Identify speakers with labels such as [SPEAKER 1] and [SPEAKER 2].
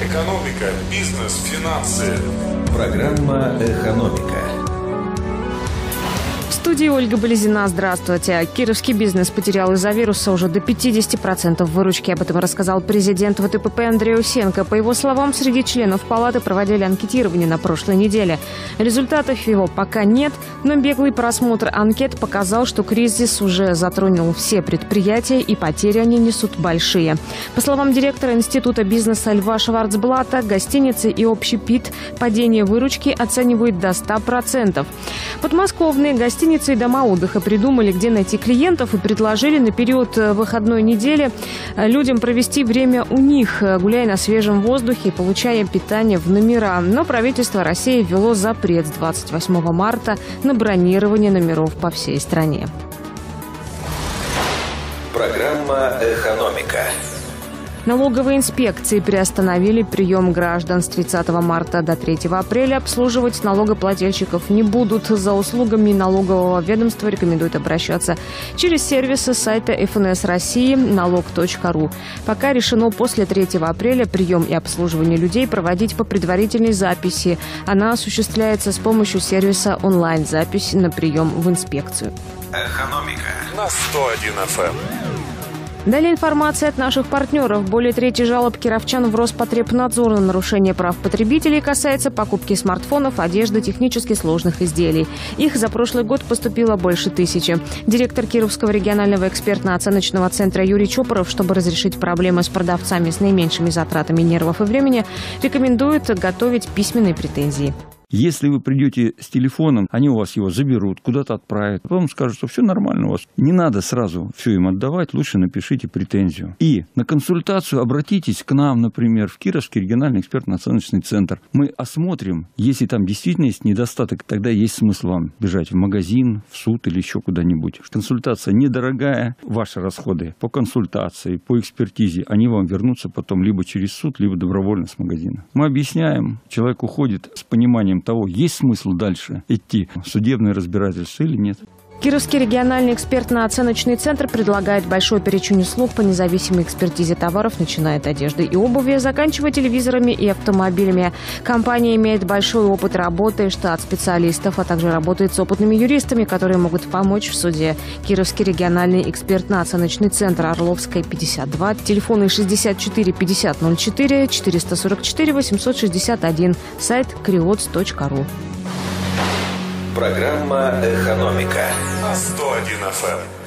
[SPEAKER 1] Экономика, бизнес, финансы.
[SPEAKER 2] Программа «Экономика».
[SPEAKER 3] В студии Ольга Болезина. Здравствуйте. Кировский бизнес потерял из-за вируса уже до 50% выручки. Об этом рассказал президент ВТПП Андрей Усенко. По его словам, среди членов палаты проводили анкетирование на прошлой неделе. Результатов его пока нет, но беглый просмотр анкет показал, что кризис уже затронул все предприятия и потери они несут большие. По словам директора Института бизнеса Льва Шварцблата, гостиницы и общепит падение выручки оценивают до 100%. Подмосковные гостиницы и дома отдыха придумали, где найти клиентов, и предложили на период выходной недели людям провести время у них, гуляя на свежем воздухе и получая питание в номера. Но правительство России ввело запрет с 28 марта на бронирование номеров по всей стране.
[SPEAKER 2] Программа «Экономика».
[SPEAKER 3] Налоговые инспекции приостановили прием граждан с 30 марта до 3 апреля. Обслуживать налогоплательщиков не будут. За услугами налогового ведомства рекомендуют обращаться через сервисы сайта ФНС России налог.ру. Пока решено после 3 апреля прием и обслуживание людей проводить по предварительной записи. Она осуществляется с помощью сервиса онлайн-запись на прием в инспекцию.
[SPEAKER 1] Экономика на 101 FM.
[SPEAKER 3] Далее информация от наших партнеров. Более трети жалоб кировчан в Роспотребнадзор на нарушение прав потребителей касается покупки смартфонов, одежды, технически сложных изделий. Их за прошлый год поступило больше 1000. Директор Кировского регионального экспертно-оценочного центра Юрий Чопоров, чтобы разрешить проблемы с продавцами с наименьшими затратами нервов и времени, рекомендует готовить письменные претензии.
[SPEAKER 4] Если вы придете с телефоном, они у вас его заберут, куда-то отправят. Потом скажут, что все нормально у вас. Не надо сразу все им отдавать, лучше напишите претензию. И на консультацию обратитесь к нам, например, в Кировский региональный экспертно-оценочный центр. Мы осмотрим, если там действительно есть недостаток, тогда есть смысл вам бежать в магазин, в суд или еще куда-нибудь. Консультация недорогая, ваши расходы по консультации, по экспертизе, они вам вернутся потом либо через суд, либо добровольно с магазина. Мы объясняем, человек уходит с пониманием того, есть смысл дальше идти в судебное разбирательство или нет.
[SPEAKER 3] Кировский региональный экспертно-оценочный центр предлагает большой перечень услуг по независимой экспертизе товаров, начиная от одежды и обуви, заканчивая телевизорами и автомобилями. Компания имеет большой опыт работы, штат специалистов, а также работает с опытными юристами, которые могут помочь в суде. Кировский региональный экспертно-оценочный центр, Орловская, 52, телефоны 64 50 04, 444 861, сайт kriots.ru.
[SPEAKER 2] Программа «Экономика»
[SPEAKER 1] на 101 FM.